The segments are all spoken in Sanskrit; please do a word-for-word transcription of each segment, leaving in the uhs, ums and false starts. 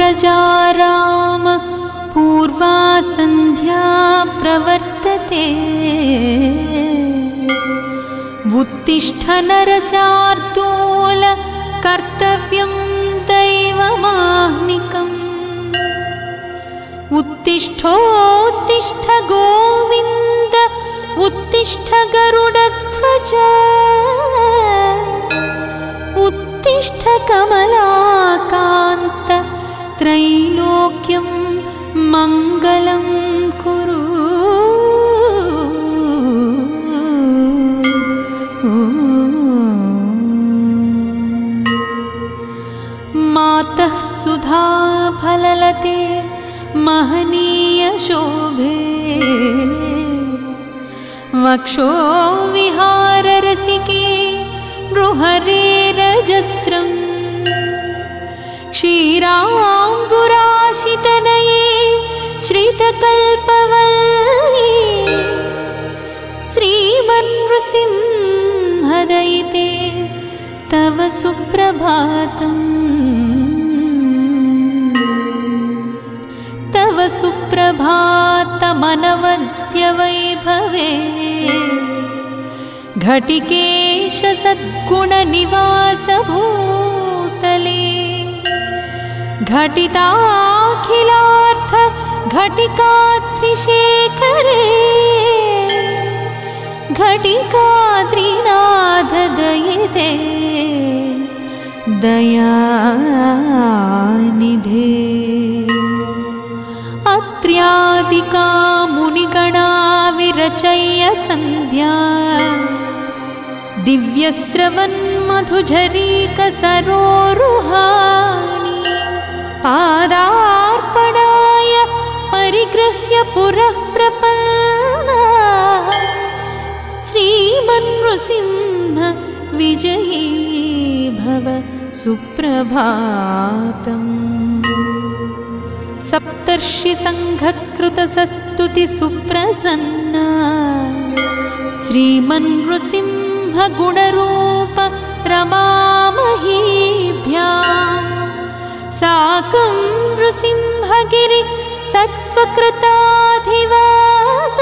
प्रजाराम पूर्वा सन्ध्या प्रवर्तते। उत्तिष्ठ नरशार्दूल कर्तव्यं दैवमाह्निकम्। उत्तिष्ठोत्तिष्ठ गोविन्द उत्तिष्ठ गरुडध्वज। उत्तिष्ठ कमलाकान्त त्रैलोक्यं मङ्गलं कुरु। मातः सुधा फललते महनीय शोभे। वक्षो विहार रसिके नृहरेरजस्रम्। क्षीराम्बुराशितनये श्रितकल्पवल्ली। श्रीमन्नृसिंहदयिते तव सुप्रभातम्। तव सुप्रभातमनवद्य वैभवे। घटिकेश सद्गुणनिवास भूतले। घटिताखिलार्थ घटिकात्रिशेखरे। घटिकाद्रिनाथ दयिते दयानिधे। अत्र्यादिका मुनिगणा विरचय्य सन्ध्या। दिव्यस्रवन्मधुझरीकसरोरुहाणि। पादार्पणाय परिगृह्य पुरः प्रपन्ना। श्रीमन्नृसिंह विजयी भव सुप्रभातम्। सप्तर्षि संघकृतसस्तुति सुप्रसन्ना। श्रीमन्नृसिंह गुणरूप रमामहीभ्यां। साकं नृसिंहगिरि सत्त्वकृताधिवास।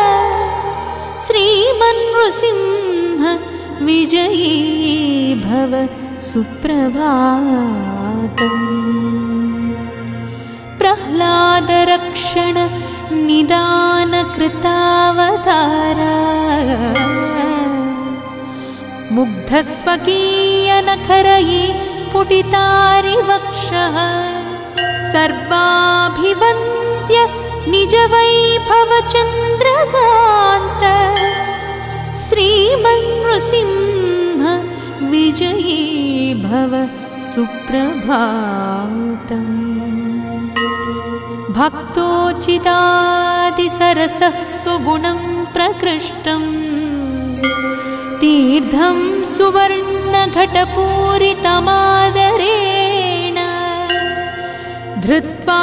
श्रीमन्नृसिंह विजयी भव सुप्रभातम्। प्रह्लादरक्षण निदान कृतावतारा। मुग्धस्वकीयनखरैः स्फुटितारिवक्षः। सर्वाभिवन्द्य निजवैभवचन्द्रकान्त। श्रीमन्नृसिंह विजयी भव सुप्रभातम्। भक्तोचितादिसरसः सुगुणं प्रकृष्टम्। तीर्थं सुवर्णघटपूरितमादरेण। धृत्वा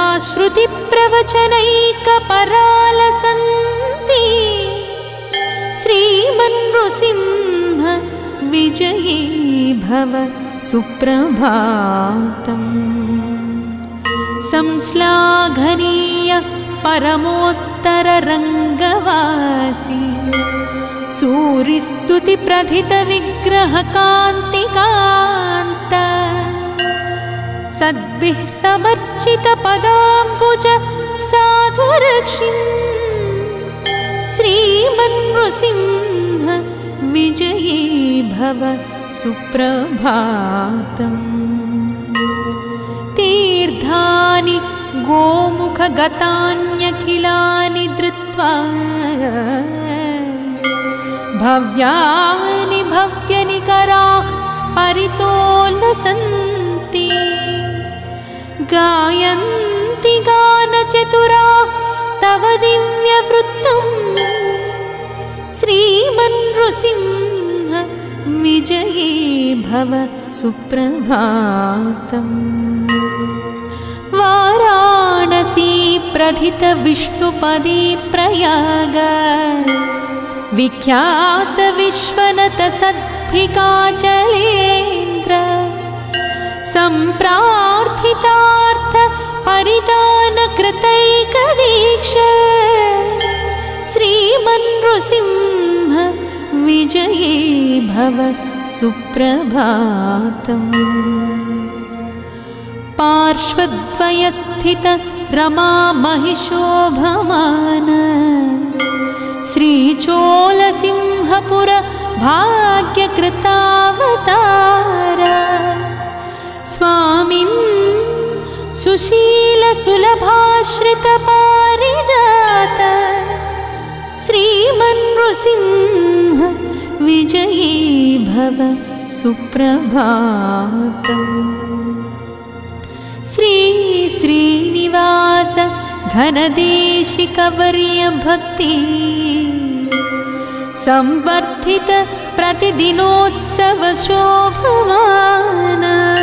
श्रुतिप्रवचनैकपरालसन्ति। श्रीमन्नृसिंह विजयी भव सुप्रभातम्। संश्लाघनीय परमोत्तररङ्गवासी। सूरिस्तुतिप्रथितविग्रहकान्तिकान्त। सद्भिः समर्चितपदाम्बुज साधुरक्षिन्। श्रीमन्नृसिंह विजयी भव सुप्रभातम्। तीर्थानि गोमुखगतान्यखिलानि धृत्वा। भव्यानि भव्यनिकराः परितोलसन्ति। गायन्ति गानचतुराः तव दिव्यवृत्तम्। श्रीमन्नृसिंह विजयी भव सुप्रभातम्। वाराणसी प्रथित विष्णुपदी प्रयाग। विख्यात विश्वनत सद्भिकाचलेन्द्र। सम्प्रार्थितार्थ परिदानकृतैकदीक्ष श्रीमन्नृसिंह विजये भव सुप्रभातम्। पार्श्वद्वयस्थित रमा महिषोभमान श्रीचोलसिंहपुर भाग्यकृतावतार स्वामिन् सुशील सुलभाश्रित पारिजात श्रीमन्नृसिंह विजये भव सुप्रभातम्। श्री श्रीनिवास घनदेशिकवर्य भक्ति संवर्धित प्रतिदिनोत्सव शोभमान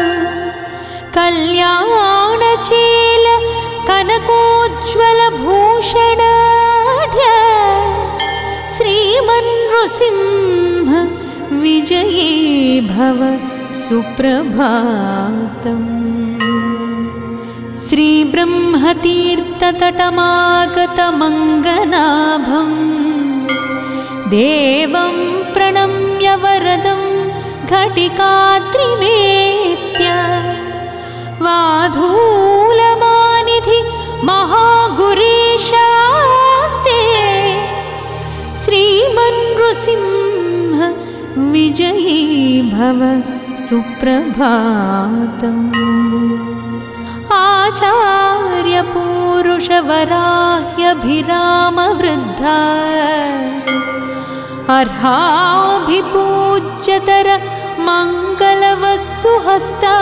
कल्याणचेल कनकोज्ज्वल भूषणाढ्य श्रीमन्नृसिंह विजये भव सुप्रभातम्। श्रीब्रह्मतीर्थतटमागतमङ्गनाभं देवं प्रणम्य वरदं घटिकात्रिवेत्य वाधूलमानिधि महागुरीशास्ते श्रीमन्नृसिंह विजये भव सुप्रभातम्। आचार्य पूरुष वराह्यभिराम वृद्धा अर्हाभिपूज्यतर मङ्गलवस्तुहस्ता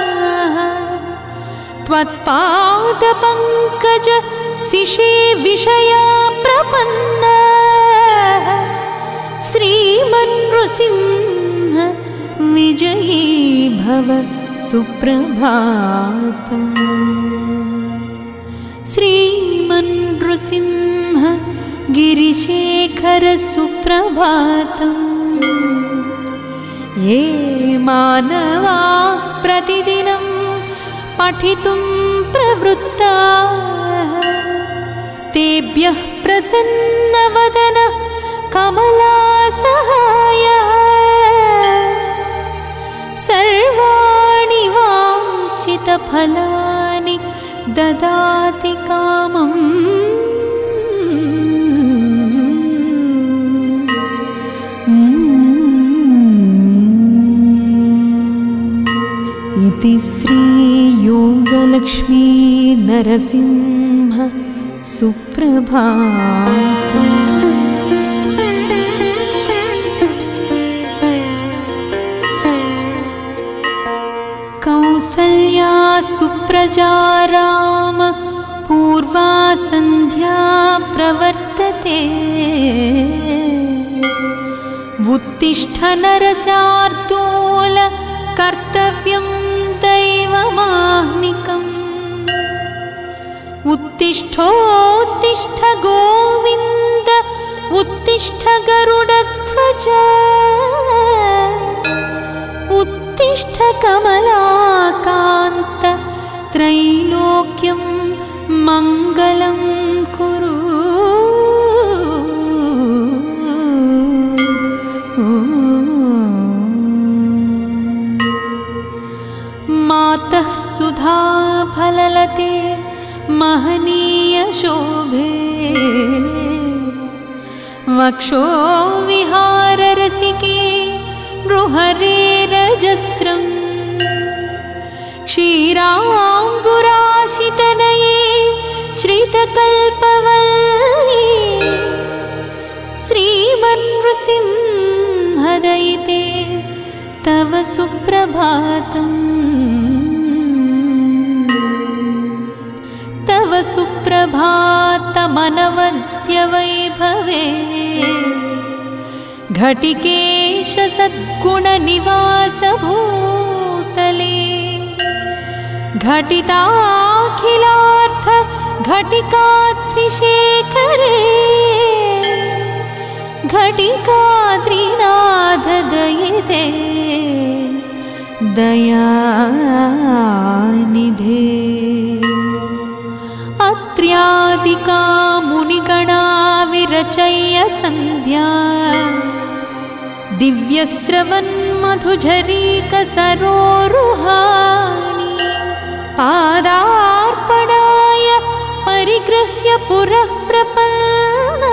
त्वत्पादपङ्कज शिशे विषया प्रपन्ना श्रीमन्नृसिंह विजये भव सुप्रभातम्। श्रीमन्नृसिंह गिरिशेखर सुप्रभातम्। ये मानवाः प्रतिदिनं पठितुं प्रवृत्ताः तेभ्यः प्रसन्नवदन कमलासहायः सर्वाणि वाञ्छितफलानि ददाति कामम्। इति श्रीयोगलक्ष्मी नरसिंह सुप्रभातम्। कौसल्या सुप्रजा राम पूर्वा सन्ध्या प्रवर्तते उत्तिष्ठ नरशार्दूल कर्तव्यं दैवमाह्निकम्। उत्तिष्ठोत्तिष्ठ गोविन्द उत्तिष्ठ गरुडध्वज उत्तिष्ठ कमलाकान्त त्रैलोक्यं मङ्गलं कुरु। मातः सुधा फललते महनीय शोभे वक्षो विहार रसिके नृहरे रजस्रं क्षीराम्बुराशितनये श्रितकल्पवल्ली श्रीमन्नृसिंहदयिते तव सुप्रभातम्। तव सुप्रभातमनवद्य वैभवे घटिकेश सद्गुणनिवास भूतले घटिताखिलार्थ घटिकात्रिशेखरे घटिकात्रिनाथ दयिते दयानिधे। अत्र्यादिका मुनिगणा विरचय्य सन्ध्या दिव्यस्रवन्मधुझरीकसरोरुहाणि पादार्पणाय परिगृह्य पुरः प्रपन्ना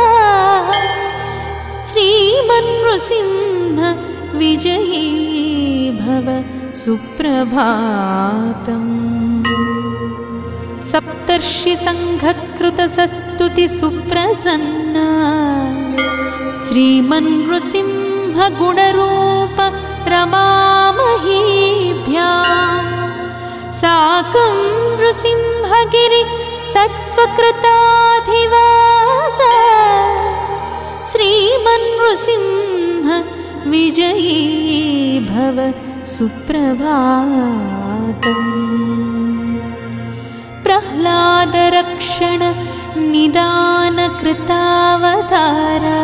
श्रीमन्नृसिंह विजयी भव सुप्रभातम्। सप्तर्षिसङ्घकृतसस्तुति सुप्रसन्ना श्रीमन्नृसिंह गुणरूप रमामहीभ्याम् साकं नृसिंहगिरि सत्त्वकृताधिवास श्रीमन्नृसिंह विजयी भव सुप्रभातम्। प्रह्लादरक्षण निदानकृतावतारा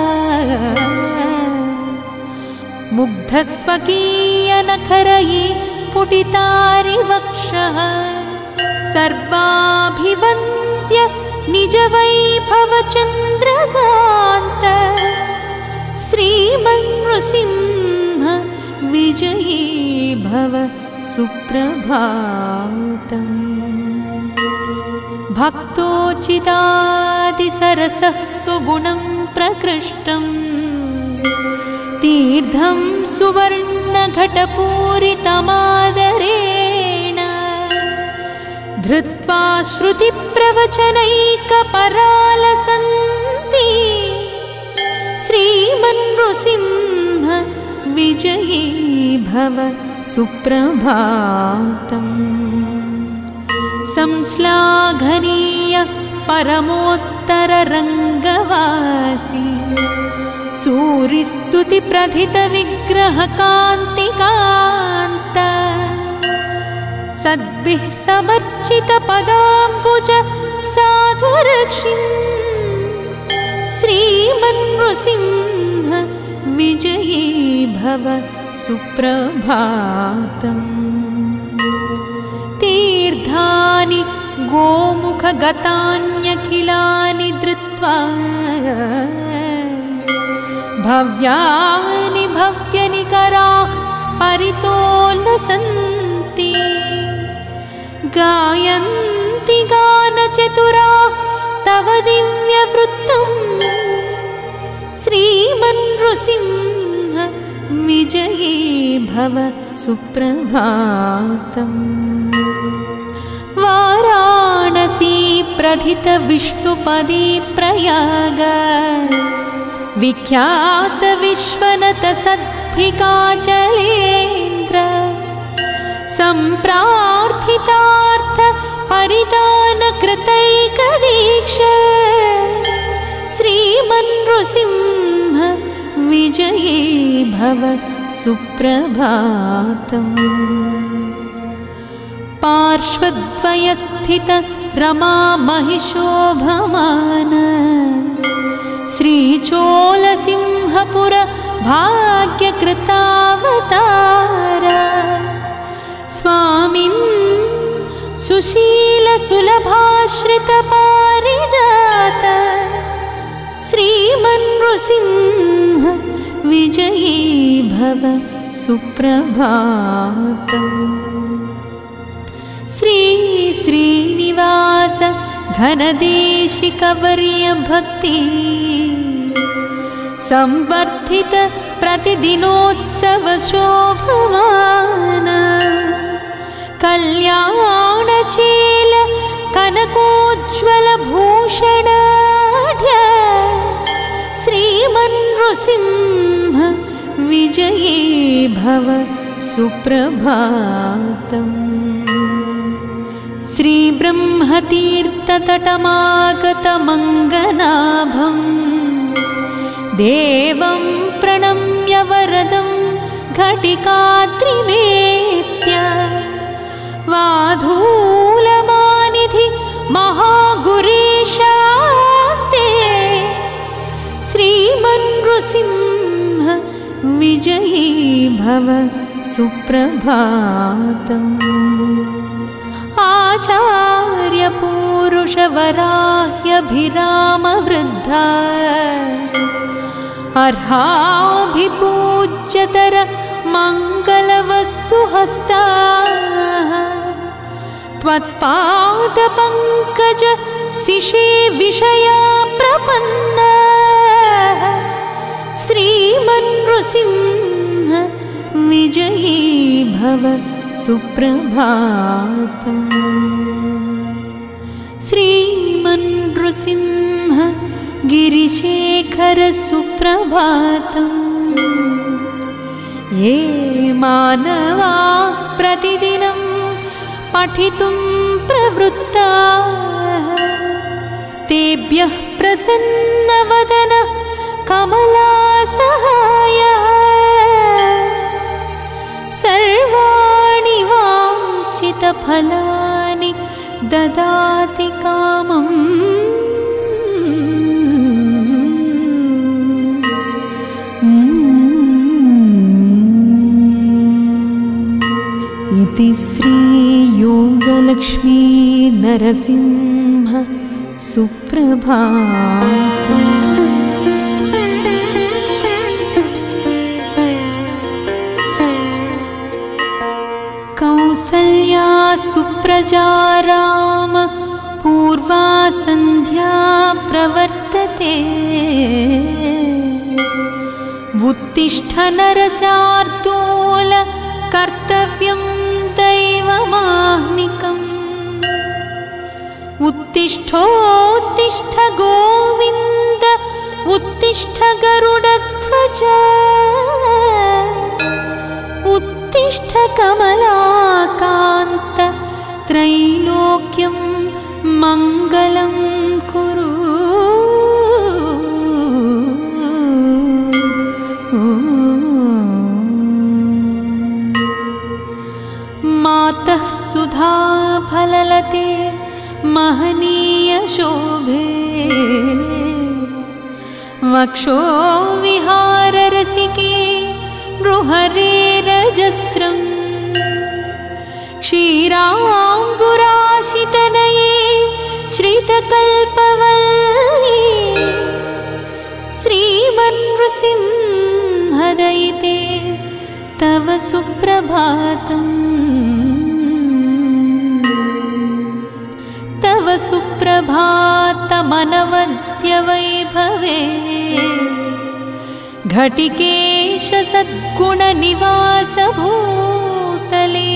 मुग्धस्वकीयनखरैः स्फुटितारिवक्षः सर्वाभिवन्द्य निजवैभवचन्द्रकान्त श्रीमन्नृसिंह विजयी भव सुप्रभातम्। भक्तोचितादिसरसः सुगुणं प्रकृष्टम् तीर्थं सुवर्णघटपूरितमादरेण धृत्वा श्रुतिप्रवचनैकपरालसन्ति श्रीमन्नृसिंह विजयी भव सुप्रभातम्। संश्लाघनीय परमोत्तररङ्गवासी सूरिस्तुतिप्रथितविग्रहकान्तिकान्त सद्भिः समर्चितपदाम्बुज साधुरक्षिन् श्रीमन्नृसिंह विजयी भव सुप्रभातम्। तीर्थानि गोमुखगतान्यखिलानि धृत्वा भव्यानि भव्यनिकराः परितोलसन्ति गायन्ति गानचतुराः तव दिव्यवृत्तम् श्रीमन्नृसिंह विजयी भव सुप्रभातम्। वाराणसी प्रथित विष्णुपदी प्रयाग विख्यात विश्वनत सद्भिकाचलेन्द्र सम्प्रार्थितार्थ परिदान कृतैकदीक्ष श्रीमन्नृसिंह विजयी भव सुप्रभातम्। पार्श्वद्वयस्थित रमा महिषोभमान श्रीचोलसिंहपुर भाग्यकृतावतार स्वामिन् सुशीलसुलभाश्रितपारिजात श्रीमन्नृसिंह विजयी भव सुप्रभातम्। श्री श्रीनिवास घनदेशिकवर्य भक्ति संवर्धित प्रतिदिनोत्सव शोभमान कल्याणचेल कनकोज्ज्वल भूषणाढ्य श्रीमन्नृसिंह विजयी भव सुप्रभातम्। श्रीब्रह्मतीर्थतटमागतमङ्गनाभं देवं प्रणम्य वरदं घटिकात्रिवेत्य वाधूलमानिधि महागुरीशास्ते श्रीमन्नृसिंह विजयी भव सुप्रभातम्। आचार्यपूरुषवराह्यभिरामवृद्धा अर्हाभिपूज्यतर मङ्गलवस्तुहस्ता त्वत्पादपङ्कज शिशे विषया प्रपन्ना श्रीमन्नृसिंह विजयी भव सुप्रभातम्। श्रीमन्नृसिंह गिरिशेखर सुप्रभातम्। ये मानवाः प्रतिदिनं पठितुं प्रवृत्ताः तेभ्यः प्रसन्नवदन कमलासहायः सर्वाणि वाञ्छितफलानि ददाति कामम्। इति श्री योगलक्ष्मी नरसिंह सुप्रभातम्। कौसल्या सुप्रजा राम पूर्वा सन्ध्या प्रवर्तते उत्तिष्ठ नरशार्दूल कर्तव्यं दैवमाह्निकम्। उत्तिष्ठोत्तिष्ठ गोविन्द उत्तिष्ठ गरुडध्वज उत्तिष्ठ कमलाकान्त त्रैलोक्यं मङ्गलं कुरु। मातः सुधा फललते महनीय शोभे वक्षो विहार रसिके नृहरे रजस्रम्। क्षीराम्बुराशितनये श्रितकल्पवल्ली श्रीमन्नृसिंहदयिते तव सुप्रभातम्। तव सुप्रभातमनवद्यवैभवे घटिकेश सद्गुणनिवास भूतले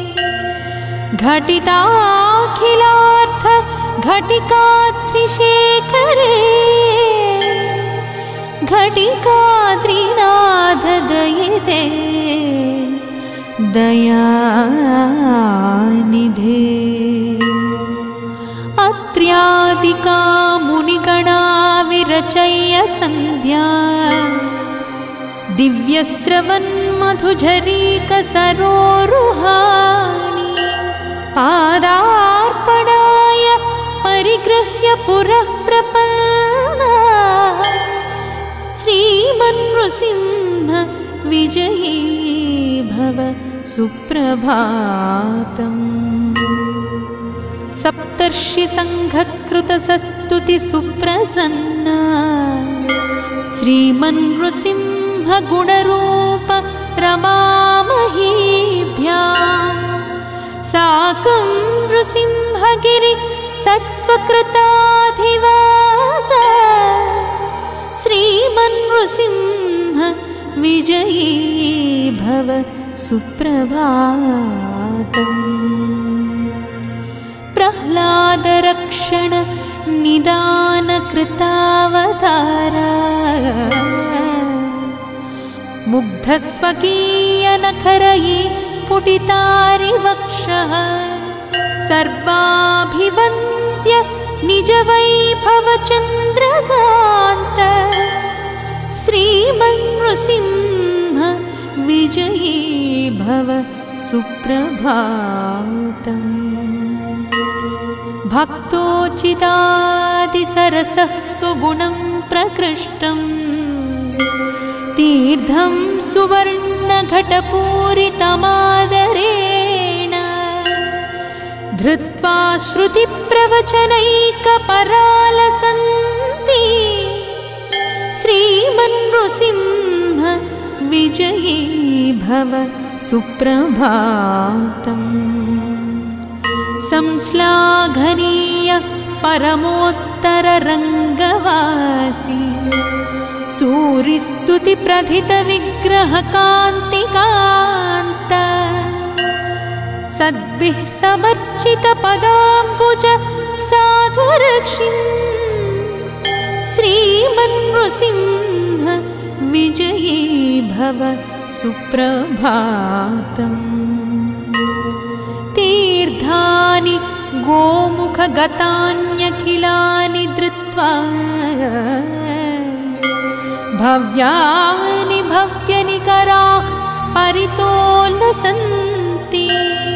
घटिताखिलार्थ घटिकात्रिशेखरे घटिकात्रिनाथ दयिते दयानिधे। अत्र्यादिका मुनिगणा विरचय्य सन्ध्या दिव्यस्रवन्मधुझरीकसरोरुहाणि पादार्पणाय परिगृह्य पुरः प्रपन्ना श्रीमन्नृसिंह विजयी भव सुप्रभातम्। सप्तर्षि संघकृतसस्तुति सुप्रसन्ना श्रीमन्नृसिंह गुणरूप रमामहीभ्याम् साकं नृसिंहगिरि सत्त्वकृताधिवास श्रीमन्नृसिंह विजयी भव सुप्रभातम्। प्रह्लादरक्षण निदान कृतावतारा मुग्धस्वकीयनखरये स्फुटितारिवक्षः सर्वाभिवन्द्य निजवैभवचन्द्रकान्त श्रीमन्नृसिंह विजयी भव सुप्रभातम्। भक्तोचितादिसरसः सुगुणं प्रकृष्टम् तीर्थं सुवर्णघटपूरितमादरेण धृत्वा श्रुतिप्रवचनैकपरालसन्ति श्रीमन्नृसिंह विजयी भव सुप्रभातम्। संश्लाघनीय परमोत्तररङ्गवासी सूरिस्तुतिप्रथितविग्रहकान्तिकान्त सद्भिः समर्चितपदाम्बुज साधुरक्षिन् श्रीमन्नृसिंह विजयी भव सुप्रभातम्। तीर्थानि गोमुखगतान्यखिलानि धृत्वा भव्यानि भव्यनिकराः परितोलसन्ति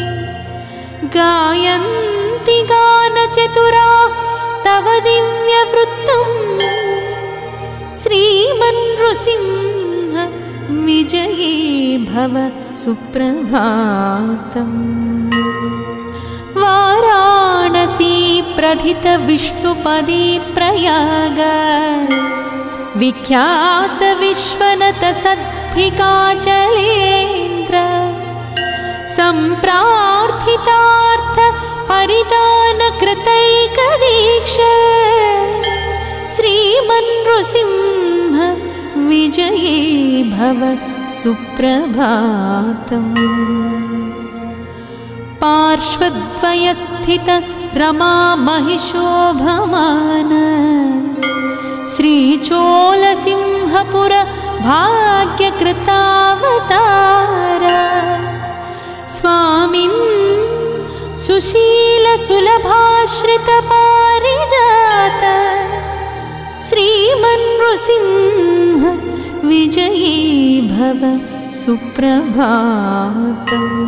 गायन्ति गानचतुराः तव दिव्यवृत्तम् श्रीमन्नृसिंह विजयी भव सुप्रभातम्। वाराणसी प्रथित विष्णुपदी प्रयाग विख्यात विश्वनत सद्भिकाचलेन्द्र सम्प्रार्थितार्थ परिदान कृतैकदीक्ष श्रीमन्नृसिंह विजयी भव सुप्रभातम्। पार्श्वद्वयस्थित रमा महिषोभमान श्रीचोलसिंहपुर भाग्यकृतावतार स्वामिन् सुशील सुलभाश्रित पारिजात श्रीमन्नृसिंह विजयी भव सुप्रभातम्।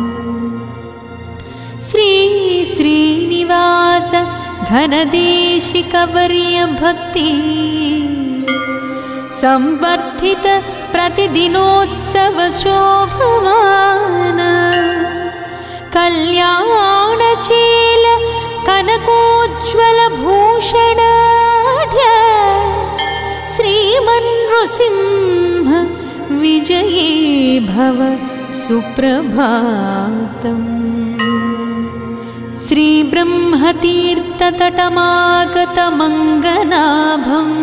श्री श्रीनिवास घनदेशिकवर्य भक्ति संवर्धित प्रतिदिनोत्सव शोभमान कल्याणचेल कनकोज्ज्वल भूषणाढ्य श्रीमन्नृसिंह विजयी भव सुप्रभातम्। श्रीब्रह्मतीर्थतटमागतमङ्गनाभं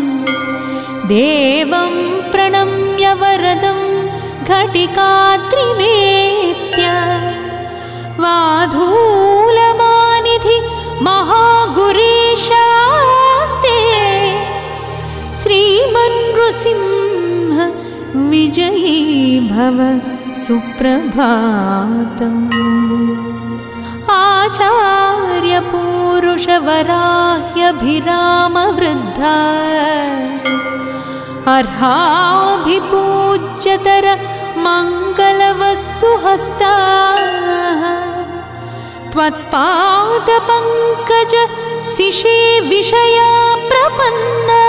देवं प्रणम्य वरदं घटिकात्रिवेत्य वाधूलमानिधि महागुरीशास्ते श्रीमन्नृसिंह विजयी भव सुप्रभातम्। आचार्यपूरुषवराह्यभिरामवृद्धा अर्हाभिपूज्यतर मङ्गलवस्तुहस्ताः त्वत्पादपङ्कज शिशे विषया प्रपन्ना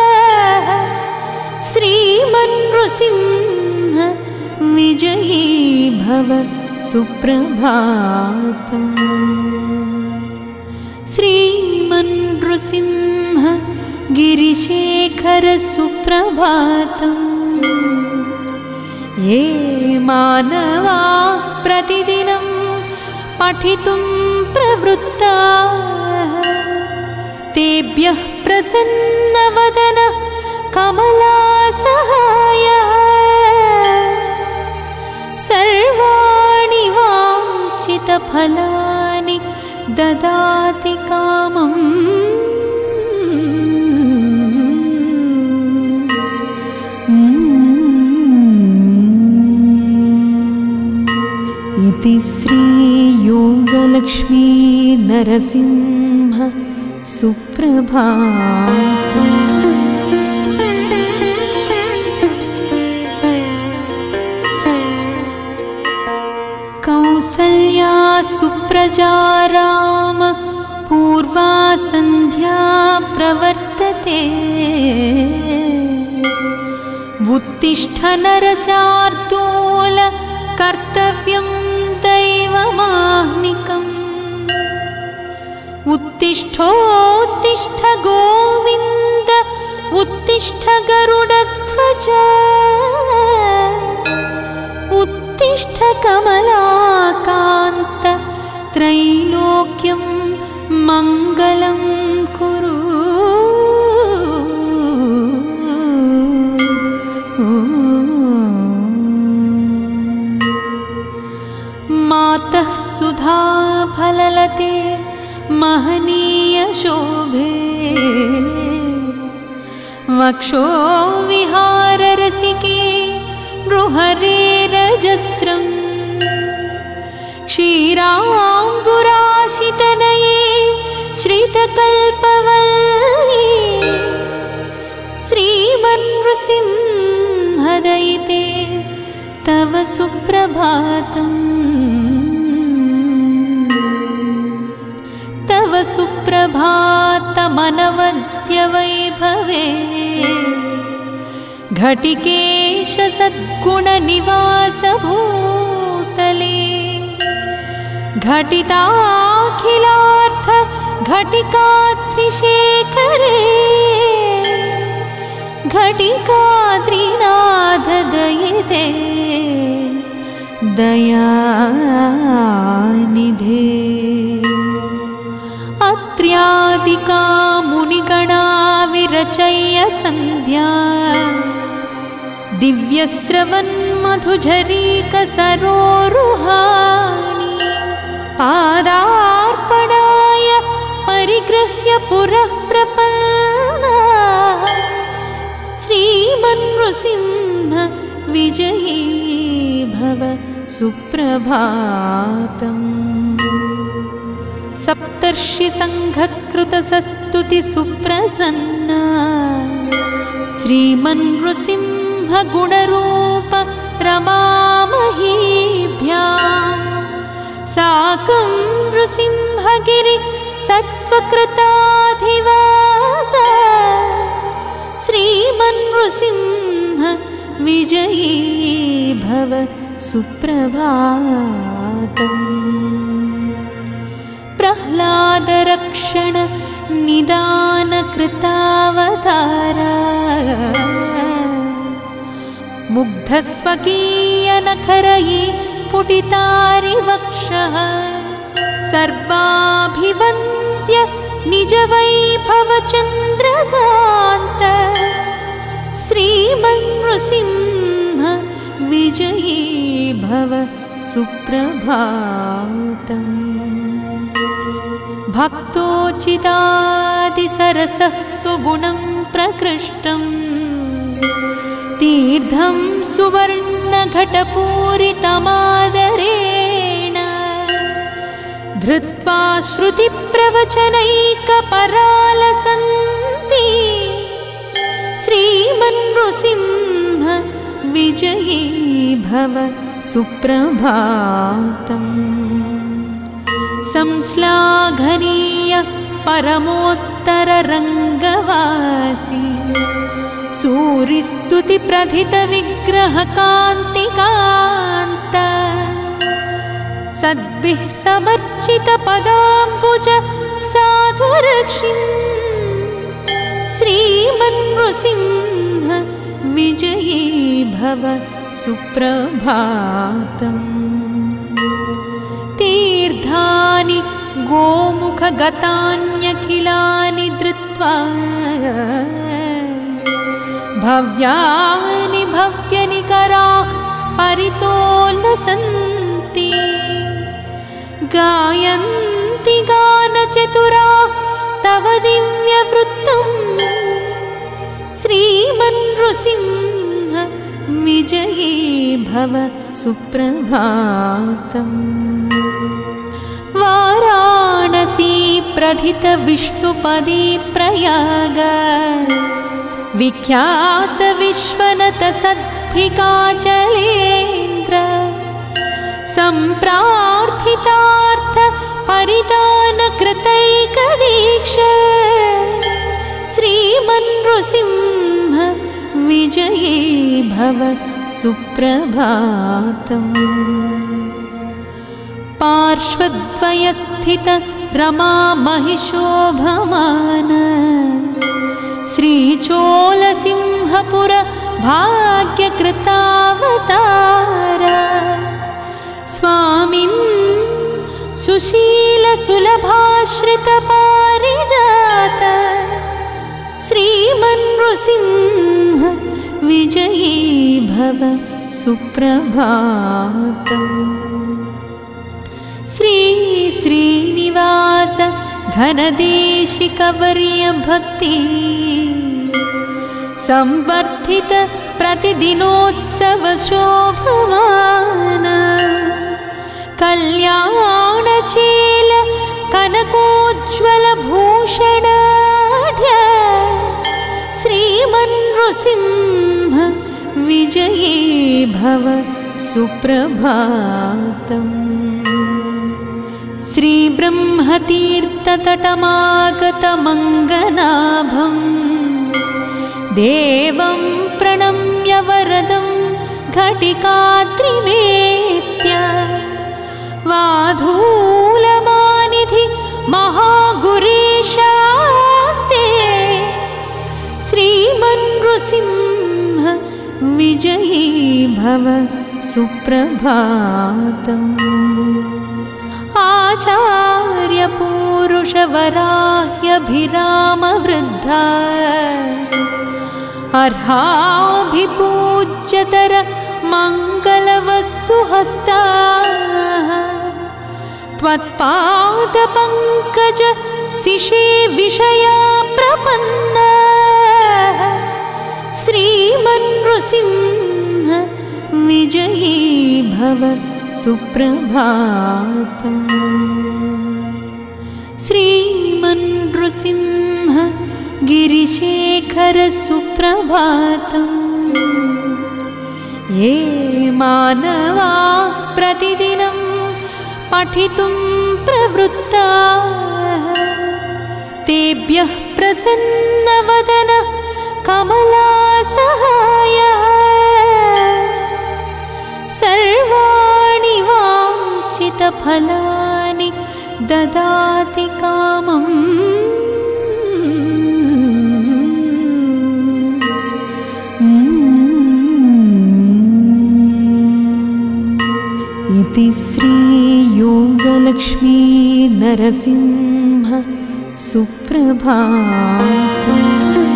श्रीमन्नृसिंह विजयी भव सुप्रभातम्। श्रीमन्नृसिंह गिरिशेखर सुप्रभातम्। ये मानवाः प्रतिदिनं पठितुं प्रवृत्ताः तेभ्यः प्रसन्नवदन कमलासहायः सर्वाणि वाञ्छितफलानि ददाति कामम् इति श्रीयोगलक्ष्मी नरसिंह सुप्रभातम्। कौसल्या सुप्रजा राम पूर्वा सन्ध्या प्रवर्तते उत्तिष्ठ नरशार्दूल कर्तव्यं दैवमाह्निकम् उत्तिष्ठोत्तिष्ठ गोविन्द उत्तिष्ठ गरुडध्वज उत्तिष्ठ कमलाकान्त त्रैलोक्यं मङ्गलं कुरु। मातः सुधा फललते महनीय शोभे वक्षो विहार रसिके नृहरे रजस्रम् क्षीराम्बुराशितनये श्रितकल्पवल्ली श्रीमन्नृसिंहदयिते तव सुप्रभातम् तव सुप्रभातमनवद्य वैभवे घटिकेश सद्गुणनिवास भूतले घटिताखिलार्थ घटिकात्रिशेखरे घटिकात्रिनाथ दयिते दयानिधे। अत्र्यादिका मुनिगणा विरचय्य सन्ध्या दिव्यस्रवन्मधुझरीकसरोरुहाणि पादार्पणाय परिगृह्य पुरः प्रपन्ना श्रीमन्नृसिंह विजयी भव सुप्रभातम्। सप्तर्षि संघकृतसस्तुति सुप्रसन्ना श्रीमन्नृसिंह गुणरूप रमामहीभ्यां साकं नृसिंहगिरि सत्त्वकृताधिवास श्रीमन्नृसिंह विजयी भव सुप्रभातम्। प्रह्लादरक्षण निदान कृतावतारा मुग्धस्वकीयनखरैः स्फुटितारिवक्षः सर्वाभिवन्द्य निजवैभवचन्द्रकान्त श्रीमन्नृसिंह विजयी भव सुप्रभातम्। भक्तोचितादिसरसः सुगुणं प्रकृष्टम् तीर्थं सुवर्णघटपूरितमादरेण धृत्वा श्रुतिप्रवचनैकपरालसन्ति श्रीमन्नृसिंह विजयी भव सुप्रभातम्। संश्लाघनीय परमोत्तररङ्गवासी सूरिस्तुतिप्रथितविग्रहकान्तिकान्त सद्भिः समर्चितपदाम्बुज साधुरक्षिन् श्रीमन्नृसिंह विजयी भव सुप्रभातम्। तीर्थानि गोमुखगतान्यखिलानि धृत्वा भव्यानि भव्यनिकराः परितोलसन्ति गायन्ति गानचतुराः तव दिव्यवृत्तम् श्रीमन्नृसिंह विजयी भव सुप्रभातम्। वाराणसी प्रथित विष्णुपदी प्रयाग विख्यात विश्वनत सद्भिकाचलेन्द्र सम्प्रार्थितार्थ परिदान कृतैकदीक्ष श्रीमन्नृसिंह विजयी भव सुप्रभातम्। पार्श्वद्वयस्थित रमा महिषोभमान श्रीचोलसिंहपुर भाग्यकृतावतार स्वामिन् सुशीलसुलभाश्रितपारिजात श्रीमन्नृसिंह विजयी भव सुप्रभातम्। श्री श्रीनिवास घनदेशिकवर्य भक्ति संवर्धित प्रतिदिनोत्सव शोभमान कल्याणचेल कनकोज्ज्वल भूषणाढ्य श्रीमन्नृसिंह विजयी भव सुप्रभातम्। श्रीब्रह्मतीर्थतटमागतमङ्गनाभं देवं प्रणम्य वरदं घटिकात्रिनेत्य वाधूलमानिधि महागुरीशास्ते श्रीमन्नृसिंह विजयी भव सुप्रभातम्। आचार्यपूरुषवराह्यभिरामवृद्धा अर्हाभिपूज्यतर मङ्गलवस्तुहस्ता त्वत्पादपङ्कज शिशे विषया प्रपन्ना श्रीमन्नृसिंह विजयी भव सुप्रभातम्। श्रीमन्नृसिंह गिरिशेखर सुप्रभातम्। ये मानवाः प्रतिदिनं पठितुं प्रवृत्ताः तेभ्यः प्रसन्नवदन कमलासहायः सर्वाणि वाञ्छितफलानि ददाति कामम्। इति श्रीयोगलक्ष्मी नरसिंह सुप्रभातम्।